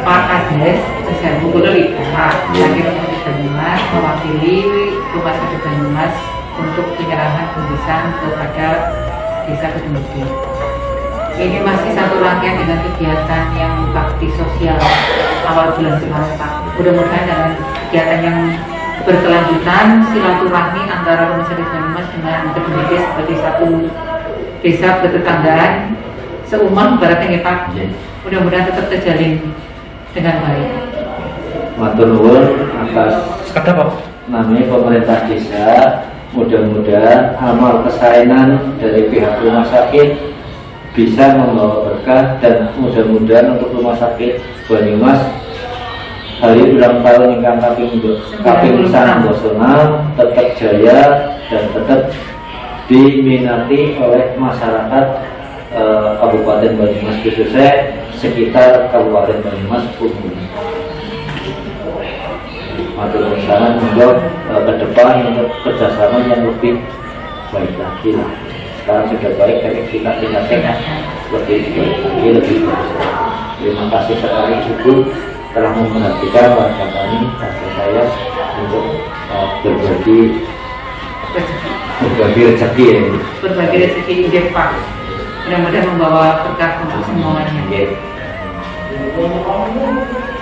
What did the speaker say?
Pak Kades Sesebu Liga Sakit Rumah Banyumas mewakili Rumah Sakit Banyumas untuk penyerahan bingkisan kepada Desa Kedungede. Ini masih satu rangkaian dengan kegiatan yang bakti sosial awal bulan Maret, Pak. Mudah-mudahan dengan kegiatan yang berkelanjutan, silaturahmi antara Rumah Sakit Banyumas dengan Kedungede sebagai satu desa bertetanggaan seumur baratnya, Pak. Mudah-mudahan tetap terjalin dengan baik. Matur nuwun atas namanya pemerintah desa. Mudah-mudahan amal kesaenan dari pihak rumah sakit bisa membawa berkah, dan mudah-mudahan untuk Rumah Sakit Banyumas hari ulang tahun yang kaping 96 tetap jaya dan tetap diminati oleh masyarakat Kabupaten Banyumas, khususnya sekitar Kabupaten Banyumas umum. Matur nuwun sangat, semoga ke depan untuk kerjasama yang lebih baik lagi lah. Sekarang sudah baik, tapi kita tingkatkan lebih baik lagi, lebih bagus. Terima kasih sekali Ibu telah memperhatikan warga kami, warga saya untuk berbagi rezeki ya. Berbagi rezeki ini, Pak. Mudah-mudahan membawa berkah untuk semuanya.